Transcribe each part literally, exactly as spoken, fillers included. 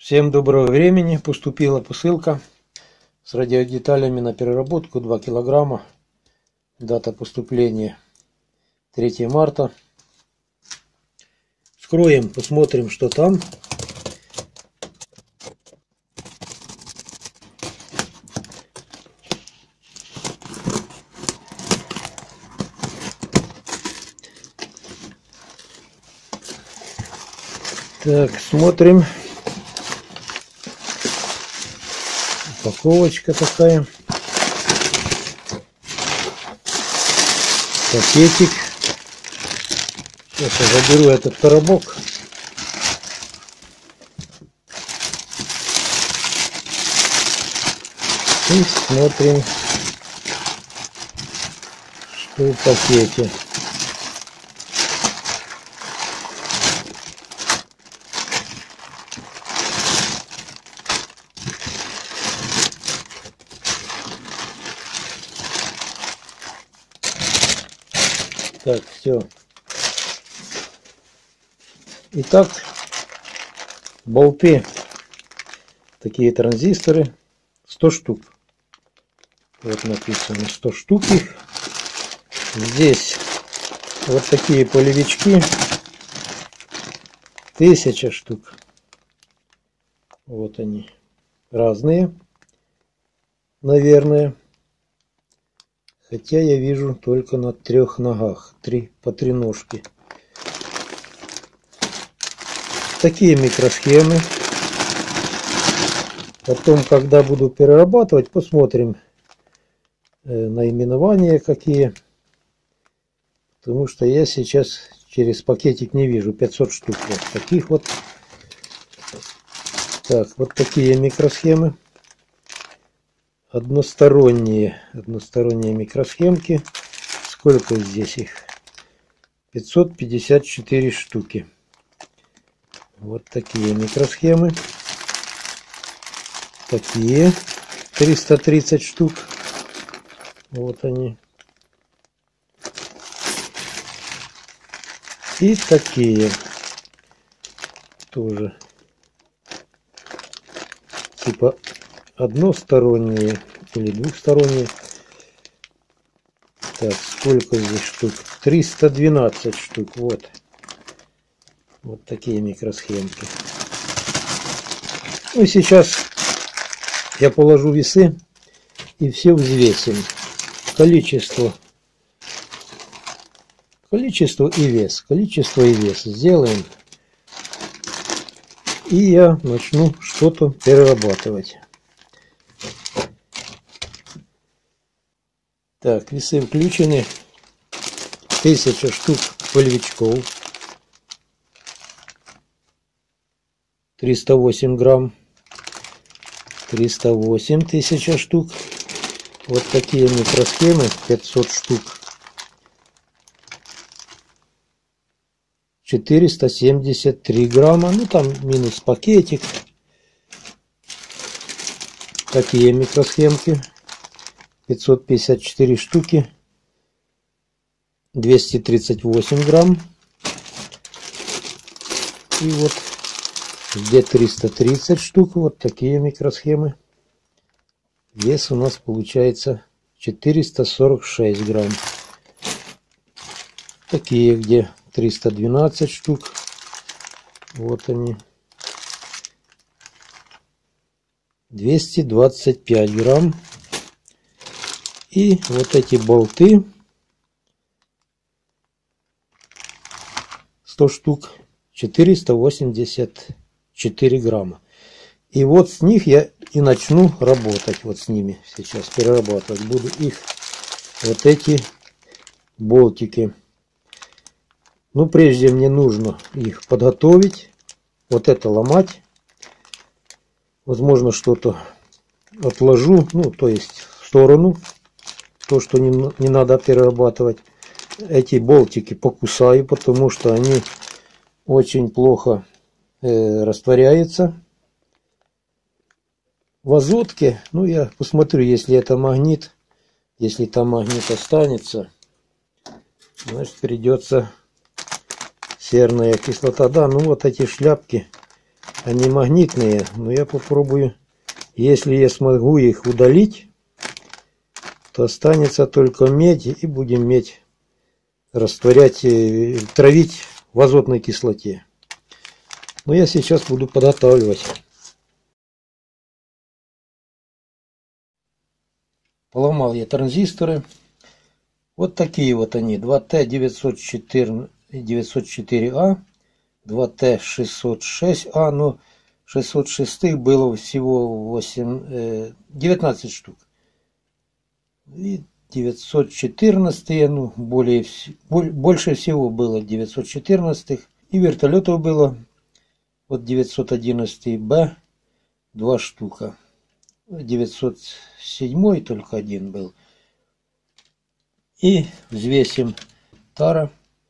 Всем доброго времени. Поступила посылка с радиодеталями на переработку два килограмма. Дата поступления третье марта. Вскроем, посмотрим, что там. Так, смотрим. Упаковочка такая. Пакетик. Сейчас я заберу этот коробок. И смотрим, что в пакете. Так, все. Итак, болты, такие транзисторы, сто штук. Вот написано сто штук их. Здесь вот такие полевички, тысяча штук. Вот они, разные, наверное. Хотя я вижу только на трех ногах, три по три ножки. Такие микросхемы. Потом, когда буду перерабатывать, посмотрим э, наименования какие. Потому что я сейчас через пакетик не вижу. пятьсот штук вот таких вот. Так, вот такие микросхемы. Односторонние, односторонние микросхемки. Сколько здесь их? пятьсот пятьдесят четыре штуки. Вот такие микросхемы. Такие триста тридцать штук. Вот они. И такие тоже. Типа односторонние или двухсторонние. Так, сколько здесь штук? триста двенадцать штук. Вот. Вот такие микросхемки. Ну и сейчас я положу весы и все взвесим. Количество. Количество и вес. Количество и вес. Сделаем. И я начну что-то перерабатывать. Так, весы включены. Тысяча штук полевичков. триста восемь грамм. триста восемь тысяча штук. Вот такие микросхемы. пятьсот штук. четыреста семьдесят три грамма. Ну там минус пакетик. Такие микросхемки. пятьсот пятьдесят четыре штуки. двести тридцать восемь грамм. И вот где триста тридцать штук. Вот такие микросхемы. Вес у нас получается четыреста сорок шесть грамм. Такие где триста двенадцать штук. Вот они. двести двадцать пять грамм. И вот эти болты, сто штук, четыреста восемьдесят четыре грамма. И вот с них я и начну работать. Вот с ними сейчас перерабатывать буду их, вот эти болтики. Ну, прежде мне нужно их подготовить. Вот это ломать. Возможно, что-то отложу, ну, то есть в сторону. То, что не, не надо перерабатывать. Эти болтики покусаю, потому что они очень плохо э, растворяются в азотке. Ну, я посмотрю, если это магнит. Если там магнит останется, значит, придется серная кислота. Да, ну вот эти шляпки они магнитные, но я попробую. Если я смогу их удалить, то останется только медь, и будем медь растворять, травить в азотной кислоте. Но я сейчас буду подготавливать. Поломал я транзисторы. Вот такие вот они. два Т девятьсот четыре А, два Т шестьсот шесть А, но шестьсот шесть было всего восемь, девятнадцать штук. И девятьсот четырнадцать, ну, более, больше всего было девятьсот четырнадцать. И вертолетов было вот девятьсот одиннадцать Б, два штука. девятьсот семь только один был. И взвесим тара.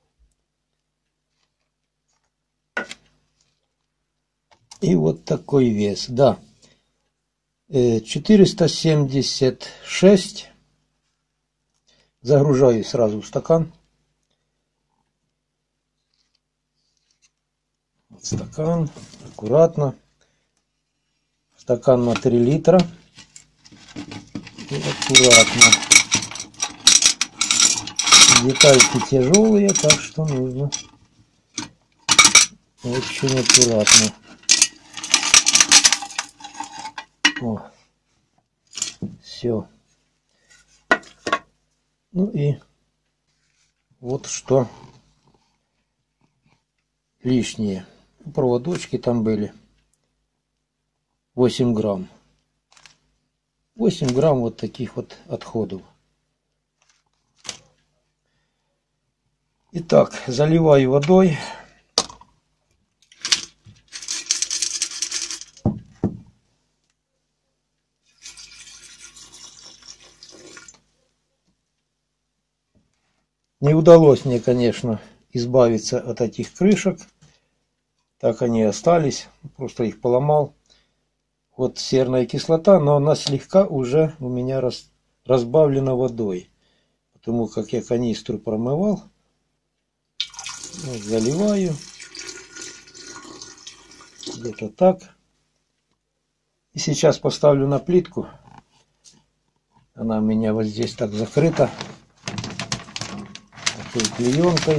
И вот такой вес, да. четыреста семьдесят шесть. Загружаю сразу в стакан. Вот стакан, аккуратно. Стакан на три литра. И аккуратно. Детальки тяжелые, так что нужно очень аккуратно. О, все. Ну и вот что лишнее. Проводочки там были. восемь грамм. восемь грамм вот таких вот отходов. Итак, заливаю водой. Не удалось мне, конечно, избавиться от этих крышек. Так они и остались. Просто их поломал. Вот серная кислота, но она слегка уже у меня раз, разбавлена водой. Потому как я канистру промывал. Вот, заливаю. Где-то так. И сейчас поставлю на плитку. Она у меня вот здесь так закрыта. Клеенкой.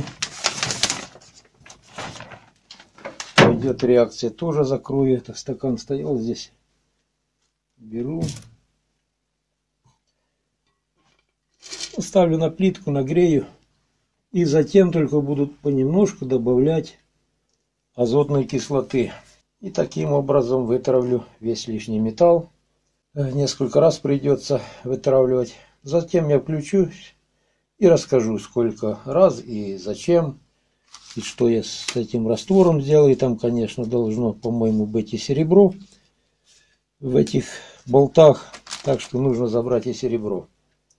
Пойдет реакция, тоже закрою. Это стакан стоял здесь. Беру. Ставлю на плитку, нагрею. И затем только буду понемножку добавлять азотной кислоты. И таким образом вытравлю весь лишний металл. Несколько раз придется вытравливать. Затем я включусь и расскажу, сколько раз и зачем. И что я с этим раствором сделаю. Там, конечно, должно, по-моему, быть и серебро в этих болтах. Так что нужно забрать и серебро.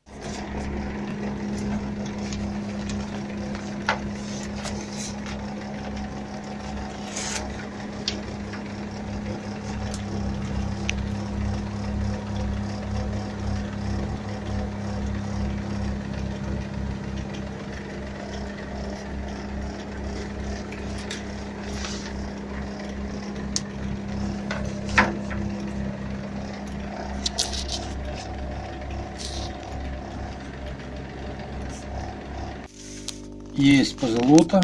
Есть позолота.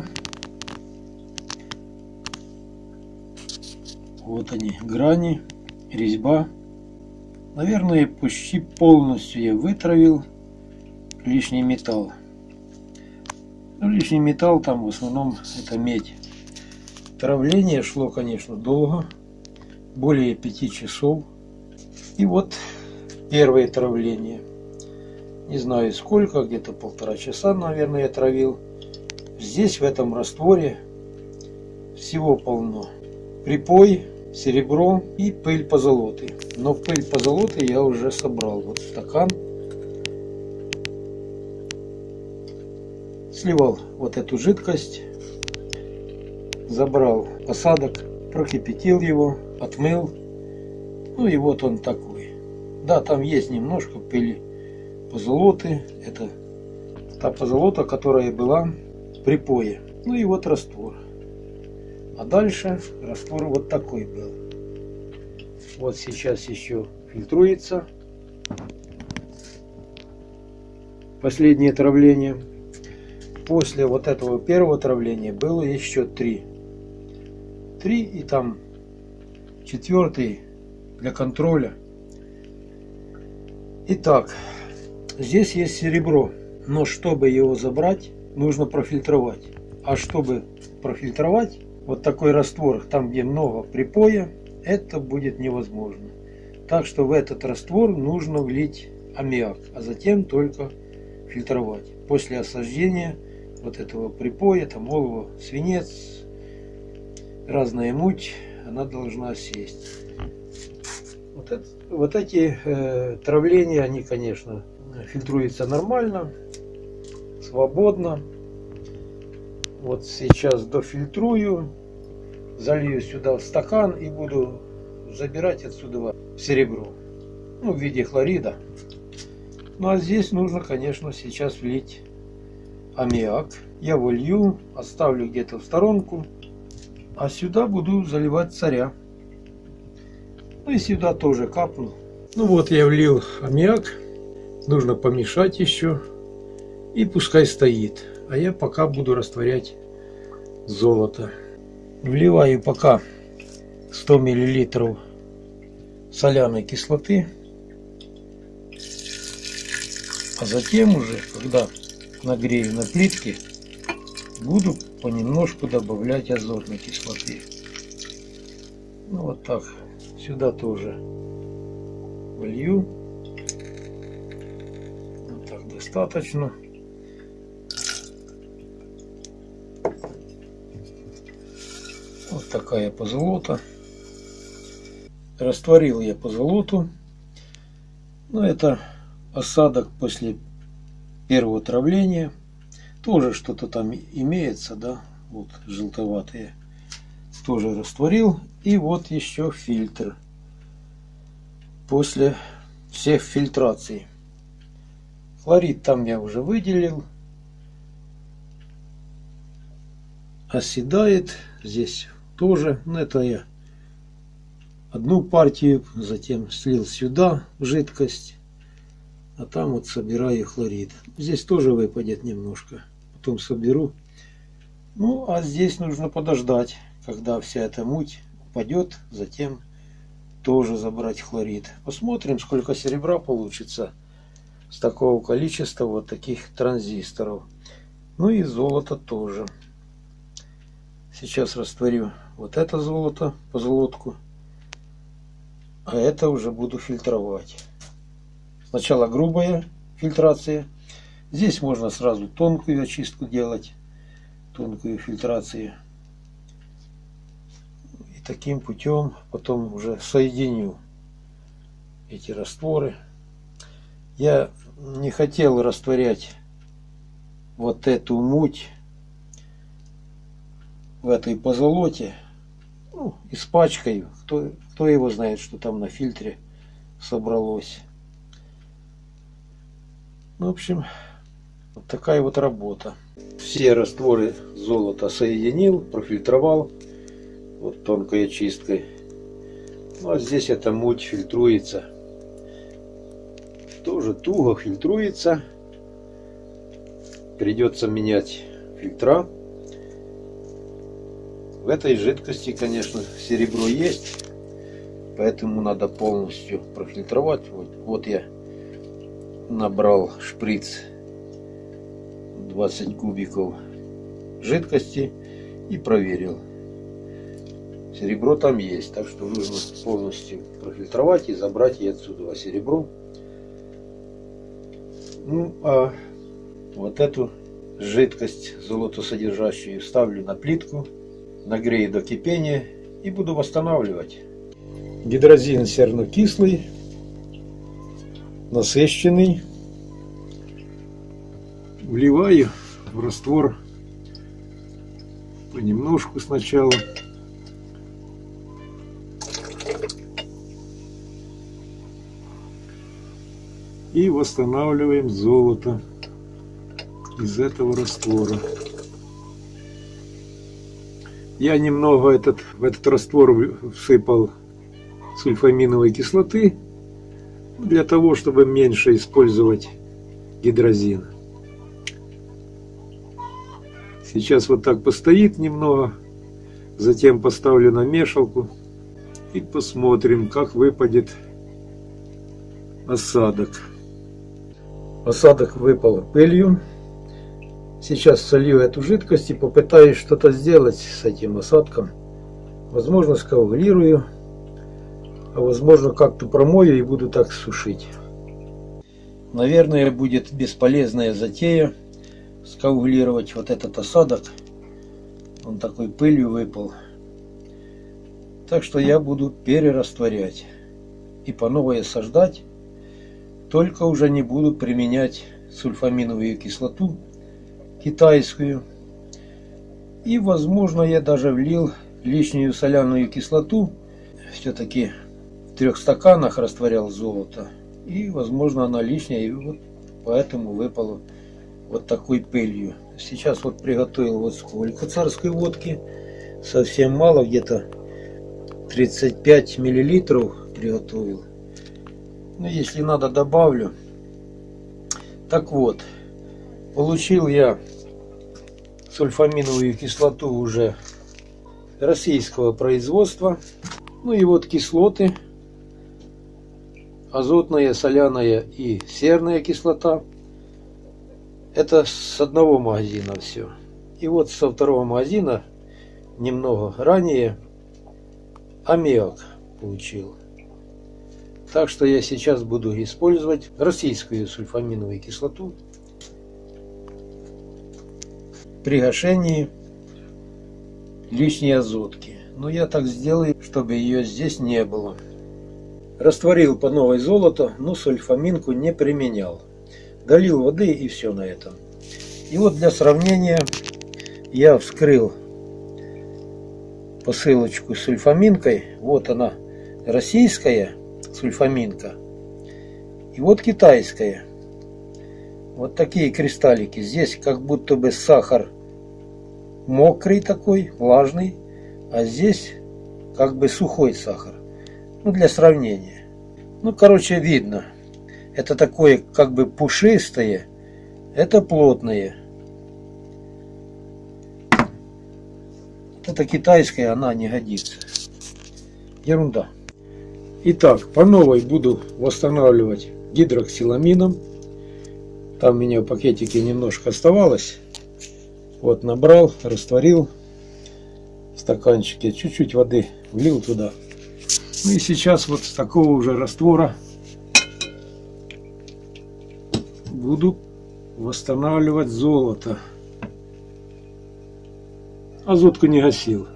Вот они, грани, резьба. Наверное, почти полностью я вытравил лишний металл. Но лишний металл там в основном это медь. Травление шло, конечно, долго. Более пяти часов. И вот первое травление. Не знаю сколько, где-то полтора часа, наверное, я травил. Здесь, в этом растворе, всего полно. Припой, серебро и пыль позолоты. Но пыль позолоты я уже собрал. Вот стакан. Сливал вот эту жидкость. Забрал осадок, прокипятил его, отмыл. Ну и вот он такой. Да, там есть немножко пыли позолоты. Это та позолота, которая была в припое. Ну и вот раствор. А дальше раствор вот такой был. Вот сейчас еще фильтруется. Последнее травление. После вот этого первого травления было еще три. Три и там четвертый для контроля. Итак, здесь есть серебро. Но чтобы его забрать, нужно профильтровать. А чтобы профильтровать вот такой раствор, там где много припоя, это будет невозможно. Так что в этот раствор нужно влить аммиак, а затем только фильтровать. После осаждения вот этого припоя, там олово, свинец, разная муть, она должна сесть. Вот, это, вот эти э, травления, они, конечно, фильтруются нормально, свободно. Вот сейчас дофильтрую, залью сюда в стакан и буду забирать отсюда серебро, ну, в виде хлорида. Ну а здесь нужно, конечно, сейчас влить аммиак. Я его лью, оставлю где-то в сторонку, а сюда буду заливать царя. Ну и сюда тоже капну. Ну вот я влил аммиак, нужно помешать еще и пускай стоит. А я пока буду растворять золото. Вливаю пока сто миллилитров соляной кислоты. А затем уже, когда нагрею на плитке, буду понемножку добавлять азотной кислоты. Ну вот так. Сюда тоже волью. Вот так достаточно. Вот такая позолота. Растворил я позолоту. Но это осадок после первого травления. Тоже что-то там имеется, да, вот желтоватые. Тоже растворил. И вот еще фильтр. После всех фильтраций. Хлорид там я уже выделил. Оседает. Здесь тоже. Ну, это я одну партию, затем слил сюда жидкость. А там вот собираю хлорид. Здесь тоже выпадет немножко. Потом соберу. Ну, а здесь нужно подождать, когда вся эта муть упадет. Затем тоже забрать хлорид. Посмотрим, сколько серебра получится с такого количества вот таких транзисторов. Ну и золото тоже. Сейчас растворю вот это золото, позолотку. А это уже буду фильтровать. Сначала грубая фильтрация. Здесь можно сразу тонкую очистку делать. Тонкую фильтрацию. И таким путем потом уже соединю эти растворы. Я не хотел растворять вот эту муть в этой позолоте. Ну, испачкаю. Кто, кто его знает, что там на фильтре собралось. В общем, вот такая вот работа. Все растворы золота соединил, профильтровал вот тонкой очисткой. Ну а здесь эта муть фильтруется. Тоже туго фильтруется. Придется менять фильтра. В этой жидкости, конечно, серебро есть, поэтому надо полностью профильтровать. Вот, вот я набрал шприц двадцать кубиков жидкости и проверил. Серебро там есть, так что нужно полностью профильтровать и забрать и отсюда серебро. Ну а вот эту жидкость золотосодержащую ставлю на плитку. Нагрею до кипения и буду восстанавливать. Гидрозин сернокислый, насыщенный. Вливаю в раствор понемножку сначала. И восстанавливаем золото из этого раствора. Я немного этот, в этот раствор всыпал сульфаминовой кислоты для того, чтобы меньше использовать гидрозин. Сейчас вот так постоит немного, затем поставлю на мешалку и посмотрим, как выпадет осадок. Осадок выпал пылью. Сейчас солью эту жидкость и попытаюсь что-то сделать с этим осадком. Возможно, скоагулирую, а возможно, как-то промою и буду так сушить. Наверное, будет бесполезная затея скоагулировать вот этот осадок. Он такой пылью выпал. Так что я буду перерастворять и по новой осаждать. Только уже не буду применять сульфаминовую кислоту китайскую. И, возможно, я даже влил лишнюю соляную кислоту. Все-таки в трех стаканах растворял золото. И, возможно, она лишняя. И вот поэтому выпало вот такой пылью. Сейчас вот приготовил вот сколько царской водки. Совсем мало, где-то тридцать пять миллилитров приготовил. Ну, если надо, добавлю. Так вот, получил я сульфаминовую кислоту уже российского производства. Ну и вот кислоты. Азотная, соляная и серная кислота. Это с одного магазина все. И вот со второго магазина немного ранее аммиак получил. Так что я сейчас буду использовать российскую сульфаминовую кислоту при гашении лишней азотки. Но я так сделаю, чтобы ее здесь не было. Растворил по новой золото, но сульфаминку не применял. Долил воды и все на этом. И вот для сравнения я вскрыл посылочку с сульфаминкой. Вот она, российская сульфаминка. И вот китайская. Вот такие кристаллики. Здесь как будто бы сахар мокрый такой, влажный. А здесь как бы сухой сахар. Ну, для сравнения. Ну, короче, видно. Это такое как бы пушистое. Это плотное. Это китайская, она не годится. Ерунда. Итак, по новой буду восстанавливать гидроксиламином. Там у меня в пакетике немножко оставалось. Вот набрал, растворил в стаканчике, чуть-чуть воды влил туда. Ну и сейчас вот с такого уже раствора буду восстанавливать золото. Азотку не гасил.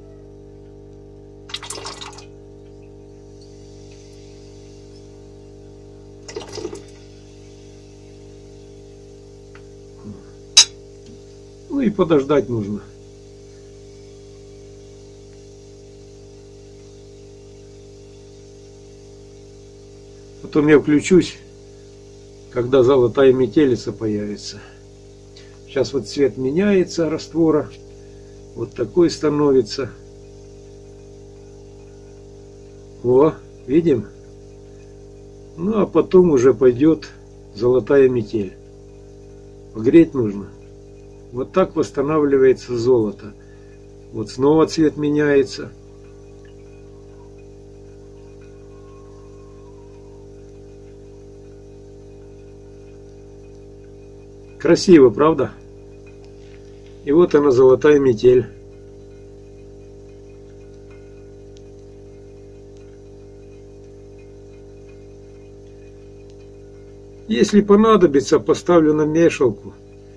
Ну и подождать нужно. Потом я включусь, когда золотая метелица появится. Сейчас вот цвет меняется раствора. Вот такой становится. О, видим? Ну а потом уже пойдет золотая метель. Погреть нужно. Вот так восстанавливается золото. Вот снова цвет меняется. Красиво, правда? И вот она, золотая метель. Если понадобится, поставлю на мешалку.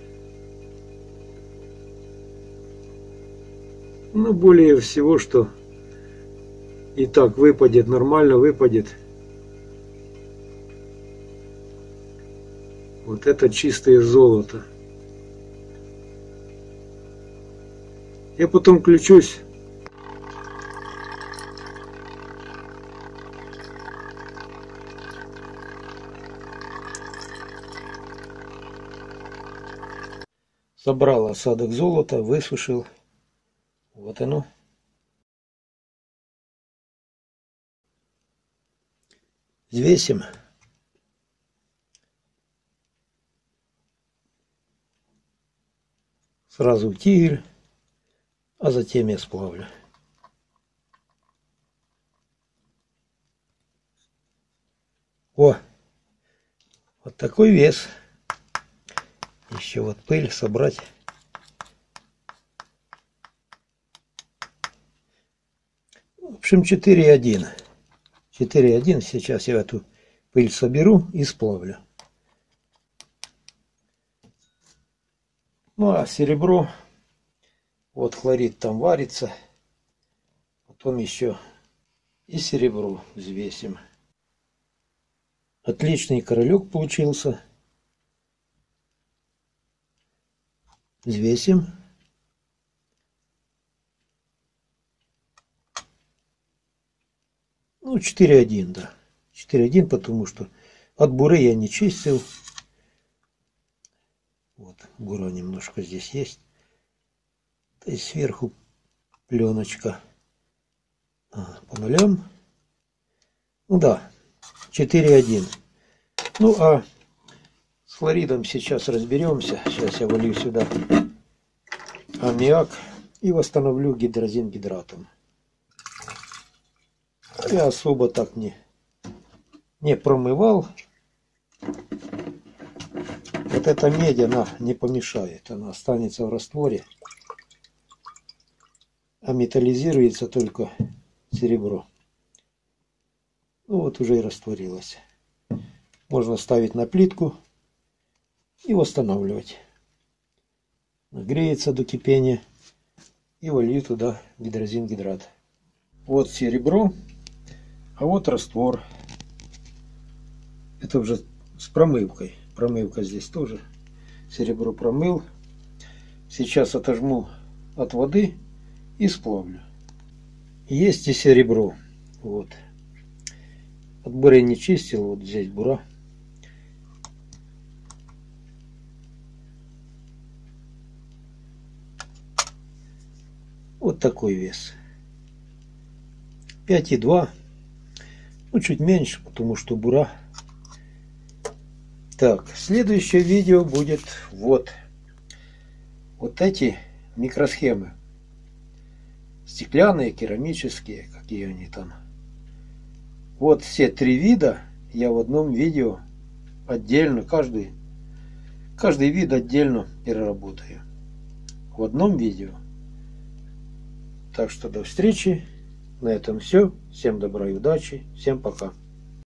Но более всего, что и так выпадет, нормально выпадет. Вот это чистое золото. Я потом включусь. Собрал осадок золота, высушил. Вот Вот оно. Взвесим. Сразу в тигель, а затем я сплавлю. О, вот такой вес. Еще вот пыль собрать. В общем, четыре и один. четыре и один. Сейчас я эту пыль соберу и сплавлю. Ну а серебро, вот хлорид там варится. Потом еще и серебро взвесим. Отличный королек получился. Взвесим. Ну, четыре и один, да. четыре и один, потому что от буры я не чистил. Вот, бура немножко здесь есть. И сверху пленочка. А, по нулям. Ну да, четыре и один. Ну а с хлоридом сейчас разберемся. Сейчас я волью сюда аммиак и восстановлю гидрозин гидратом. Я особо так не, не промывал. Вот эта медь, она не помешает. Она останется в растворе. А металлизируется только серебро. Ну вот уже и растворилось. Можно ставить на плитку и восстанавливать. Нагреется до кипения и волью туда гидрозин гидрат. Вот серебро, а вот раствор. Это уже с промывкой. Промывка здесь тоже. Серебро промыл. Сейчас отожму от воды и сплавлю. Есть и серебро. Вот. От буры не чистил. Вот здесь бура. Вот такой вес. пять и два. Ну, чуть меньше, потому что бура. Так, следующее видео будет вот. Вот эти микросхемы. Стеклянные, керамические, какие они там. Вот все три вида я в одном видео отдельно, каждый, каждый вид отдельно переработаю. В одном видео. Так что до встречи. На этом все. Всем добра и удачи. Всем пока.